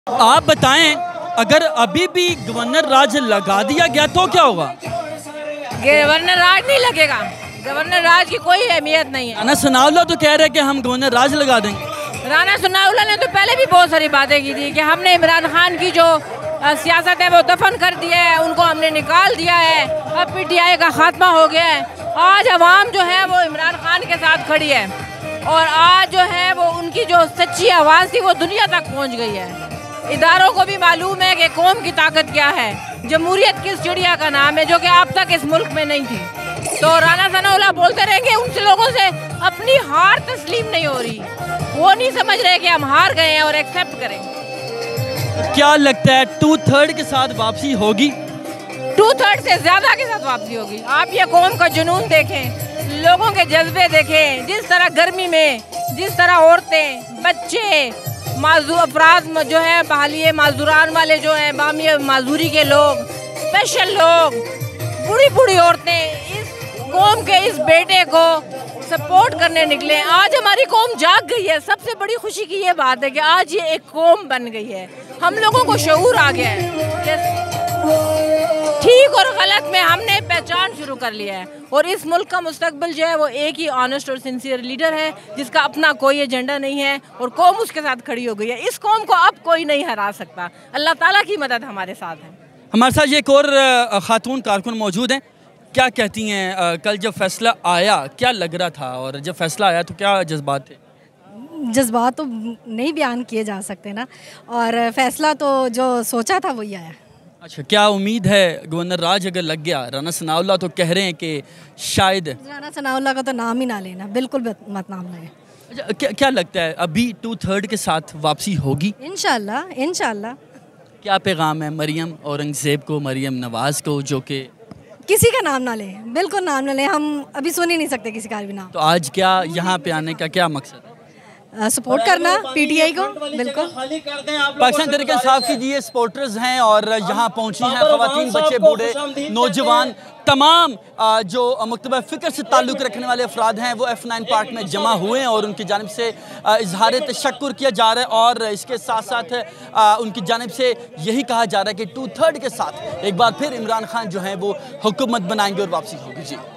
आप बताएं, अगर अभी भी गवर्नर राज लगा दिया गया तो क्या होगा? गवर्नर राज नहीं लगेगा। गवर्नर राज की कोई अहमियत नहीं है। राना सनाउल्लाह तो कह रहे हैं कि हम गवर्नर राज लगा देंगे। राना सनाउल्लाह ने तो पहले भी बहुत सारी बातें की थी कि हमने इमरान खान की जो सियासत है वो दफन कर दिया है, उनको हमने निकाल दिया है, अब PTI का खात्मा हो गया है। आज अवाम जो है वो इमरान खान के साथ खड़ी है और आज जो है वो उनकी जो सच्ची आवाज़ थी वो दुनिया तक पहुँच गई है। इदारों को भी मालूम है कि कौम की ताकत क्या है, जमहूरियत किस चिड़िया का नाम है जो कि अब तक इस मुल्क में नहीं थी। तो राना सनाउल्लाह बोलते रहेंगे, उन लोगों से अपनी हार तस्लीम नहीं हो रही, वो नहीं समझ रहे कि हम हार गए हैं और एक्सेप्ट करेंगे। क्या लगता है 2/3 के साथ वापसी होगी? 2/3 से ज्यादा के साथ वापसी होगी। आप ये कौम का जुनून देखें, लोगों के जज्बे देखें, जिस तरह गर्मी में जिस तरह औरतें, बच्चे, माजूर अफराद जो है, बहालिए माजूरान वाले जो हैं, बामी माजूरी के लोग, स्पेशल लोग, बूढ़ी बूढ़ी औरतें इस कौम के इस बेटे को सपोर्ट करने निकले। आज हमारी कौम जाग गई है। सबसे बड़ी खुशी की ये बात है कि आज ये एक कौम बन गई है, हम लोगों को शऊर आ गया है, ठीक और गलत में हमने पहचान शुरू कर लिया है। और इस मुल्क का मुस्तकबिल जो है वो एक ही ऑनेस्ट और सिंसियर लीडर है जिसका अपना कोई एजेंडा नहीं है और कौम उसके साथ खड़ी हो गई है। इस कौम को अब कोई नहीं हरा सकता। अल्लाह ताला की मदद हमारे साथ है। हमारे साथ एक और खातून कारकुन मौजूद हैं। क्या कहती हैं, कल जब फैसला आया क्या लग रहा था और जब फैसला आया तो क्या जज्बात थे? जज्बात तो नहीं बयान किए जा सकते ना, और फैसला तो जो सोचा था वही आया। अच्छा, क्या उम्मीद है गवर्नर राज अगर लग गया? राना सनाउल्लाह तो कह रहे हैं कि शायद। राना सनाउल्लाह का तो नाम ही ना लेना, बिल्कुल मत नाम लें। अच्छा, क्या लगता है अभी 2/3 के साथ वापसी होगी? इंशाल्लाह इंशाल्लाह। क्या पैगाम है मरियम औरंगज़ेब को, मरियम नवाज़ को, जो कि किसी का नाम ना लें, बिल्कुल नाम ना लें। हम अभी सुन ही नहीं सकते किसी का भी नाम। तो आज क्या यहाँ पे आने का क्या मकसद है? सपोर्ट करना PTI को। बिल्कुल। पाकिस्तान तहरीक इंसाफ की ये सपोर्टर्स हैं और यहाँ पहुँची हैं ख़वातीन, बच्चे, बूढ़े, नौजवान, तमाम जो मकतबा फ़िक्र से ताल्लुक़ रखने वाले अफराद हैं वो F9 पार्क में जमा हुए हैं और उनकी जानिब से इजहार तशक्कुर किया जा रहा है। और इसके साथ साथ उनकी जानिब से यही कहा जा रहा है कि 2/3 के साथ एक बार फिर इमरान खान जो हैं वो हुकूमत बनाएंगे और वापसी होगी। जी।